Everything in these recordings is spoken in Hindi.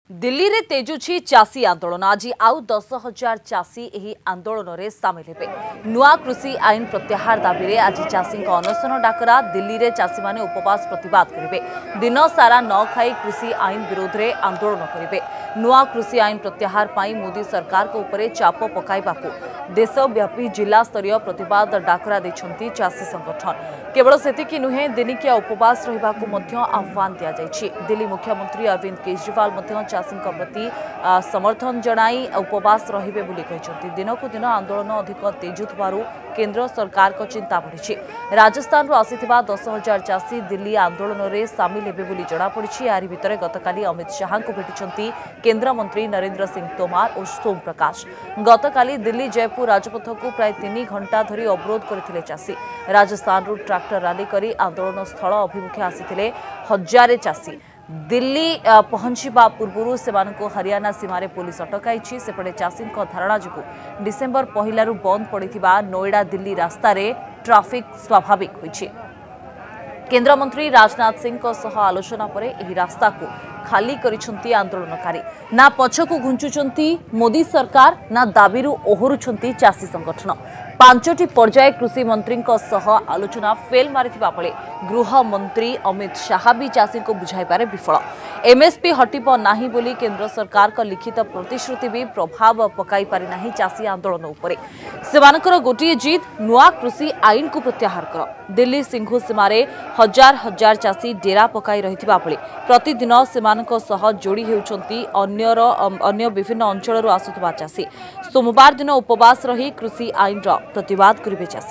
दिल्ली रे तेजुछि चासी आंदोलन। आज आउ 10,000 चासी एही आंदोलन रे सामिल हेबे। नुआ कृषि आईन प्रत्याहार दाबी रे आज चासी अनशन डाकरा। दिल्ली रे चासी माने उपवास प्रतिवाद करिवे। दिन सारा न खाई कृषि आईन विरोध रे आंदोलन करिवे। नुआ कृषि आईन प्रत्याहार पाई मोदी सरकार को ऊपर चाप पकाइबाकू देशव्यापी जिला स्तरीय प्रतिवाद डाकरा दैछंती चासी संगठन। केवल सेतिकी नुहे दिनिकिया उपवास रहिबाकू मध्य आह्वान दिया जायछि। दिल्ली मुख्यमंत्री अरविंद केजरीवाल मध्य चासी प्रति समर्थन जनाई उपवास रहिबे बोली कहिसंती। दिनकू दिन आंदोलन अधिक तेजुथबारु केंद्र सरकार को चिंता बढ़ी। राजस्थान आसीथिबा 10,000 चासी दिल्ली आंदोलन रे सामिल हेबे बोली जणा पड़िछि। यारि भितरे गतकाली अमित शाह को भेटिछंती केंद्र मंत्री नरेंद्र सिंह तोमार और सोम प्रकाश। गतकाली दिल्ली जयपुर राजपथ को प्राय 3 घंटा धरी अवरोध करथिले चासी। राजस्थान रु ट्रैक्टर रैली करी आंदोलन स्थल अभिमुखे आसीथिले हजारे चासी। दिल्ली पहुंचवा पूर्व सेमानको हरियाणा सीमारे पुलिस अटकाई। सेपटे चासी धारणा जो डिसेम्बर 1 बंद पड़ा नोएडा दिल्ली रास्ता रे ट्राफिक स्वाभाविक होइछि। केंद्र मंत्री राजनाथ सिंह आलोचना पर एही रास्ता को खाली करिसंती आंदोलनकारी। ना पछकु घुंचुचंती मोदी सरकार ना दाबीरु ओहरुचंती चासी संगठन। 5टी पर्याय कृषि मंत्री आलोचना फेल मारिथिबा बेले गृह मंत्री अमित शाह भी चासी को बुझाइबारे विफल। एमएसपी हटिब नाही बोली केंद्र सरकार का लिखित प्रतिश्रुति भी प्रभाव पकाई पारि नाही चासी आंदोलन उपरे। सेमानकर गोटिए जीत नुआ कृषि आईन को प्रत्याहार कर। दिल्ली सिंघु सीमारे हजार हजार चासी डेरा पकाई रहिथिबा बेले प्रतिदिन सेमानक सह जोड़ी हेउचंती अन्य विभिन्न अंचल आसुथिबा चासी। सोमवार दिन उपवास रही कृषि आईन प्रतिवाद करिवे चासी।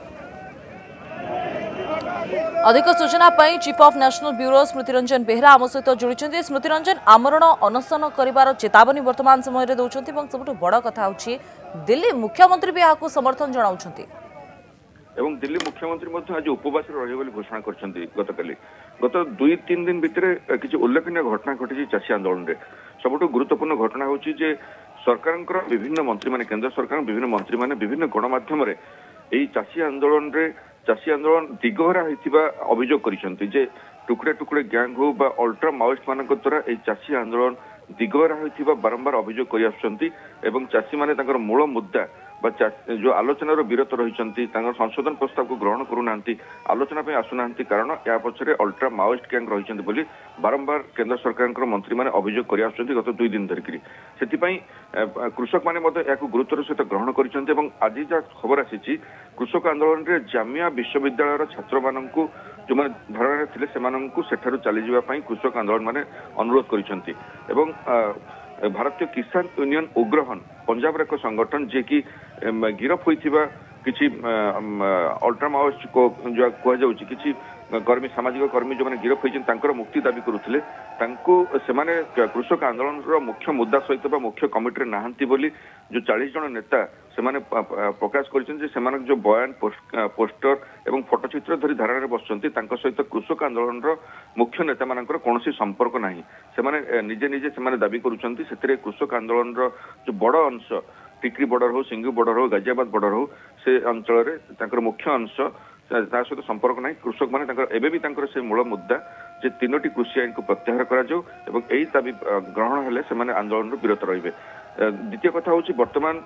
अधिक सूचना पाई chief of national bureau Smruti Ranjan Behera आम सहित जोड़ी। स्मृति रंजन आमरण अनशन कर चेतावनी वर्तमान समय रे दउछंती एवं सबुठ बड़ कथा होछि दिल्ली मुख्यमंत्री भी याकू समर्थन जणाउछंती एवं दिल्ली मुख्यमंत्री आज उपवास रही घोषणा करछंती। गत 2-3 दिन भितर किसी उल्लेखनीय घटना घटी चाषी आंदोलन रे। सबुठ गुरुत्वपूर्ण घटना होछि जे सरकार विभिन्न मंत्री माने केंद्र सरकार विभिन्न मंत्री माने विभिन्न गणमाध्यम रे एई चाषी आंदोलन दिगहरा होइतिबा अभियोग करिसंती जे टुकड़े टुकड़े गैंग हो बा अल्ट्रा माओइस्ट मानक द्वारा एई चाषी आंदोलन दिगहरा होइतिबा बारंबार अभियोग करि आछंती एवं चाषी माने तांकर मूल मुद्दा जो आलोचना विरत रही संशोधन प्रस्ताव को ग्रहण करूना आलोचना आसुना कारण या पछरे अल्ट्रा माओइस्ट गैंग रही बोली बारंबार केंद्र सरकार मंत्री माने अभियोग कर गत 2 दिन धरिकी से कृषक माने गुरुत्वर सहित ग्रहण कर। आज जहाँ खबर आसी कृषक आंदोलन में जामिया विश्वविद्यालय छात्र मान जो मैंने धरणे थे से चलीजा कृषक आंदोलन माने अनुरोध कर। भारतीय किसान यूनियन उग्रहन पंजाब एक संगठन जे कि गिरफ होइथिबा किछि अल्ट्रा माओइस्ट को जो कह किछि कर्मी सामाजिक कर्मी जो मैंने गिरफ होइछन मुक्ति दाबी करुथिले सेमाने कृषक आंदोलन मुख्य मुद्दा सहित मुख्य कमिटी नाहंती बोली जो 40 जन नेता सेमाने प्रकाश कर जो बयान पोस्टर एवं फोटोचित्र धरी धारण बसुंती सहित कृषक आंदोलन मुख्य नेता मानकर कौनसी संपर्क नाही। सेमाने निजे निजे सेमाने दाबी करुछंती सेतिरे कृषक आंदोलन जो बड़ अंश टिकरी बॉर्डर हो सिंगू बॉर्डर हो गाजियाबाद बॉर्डर हो से अंचल मुख्य अंश सहित संपर्क नहीं। कृषक मैंने से मूल मुद्दा जे 3टी कृषि आईन को प्रत्याहार करा जाऊ एवं एही दाबी ग्रहण हेले सेमाने आंदोलन विरत रहिबे। द्वितीय कथा होची वर्तमान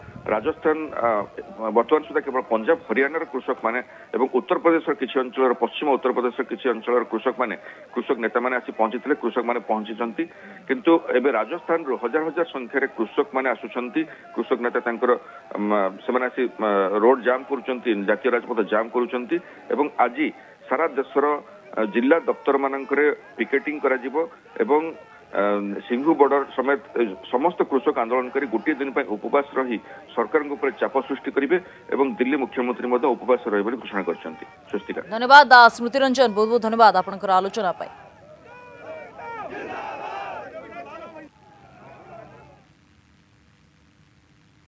सुधा केवल पंजाब हरियाणा कृषक माने एवं उत्तर प्रदेश किसी अंचल पश्चिम उत्तर प्रदेश किसी अंचल कृषक नेता माने आसी पहुंची कृषक माने पहुंची किंतु एबे राजस्थान रो हजार हजार संख्यार कृषक माने आसुचंती। कृषक नेता तांकर सेमाने आसी रोड जाम करूचंती जातीय राजपथ जाम करूचंती एवं आज सारा देशर जिला दफ्तर मानकरे पिकेटिंग करा जिवो एवं सिंघु बॉर्डर समेत समस्त कृषक आंदोलन करी गोटे दिन उपवास रही सरकार ऊपर चाप सृष्टि करेंगे एवं दिल्ली मुख्यमंत्री उपवास रही घोषणा कर। धन्यवाद स्मृति रंजन, बहुत बहुत धन्यवाद आपनकर आलोचना पाई।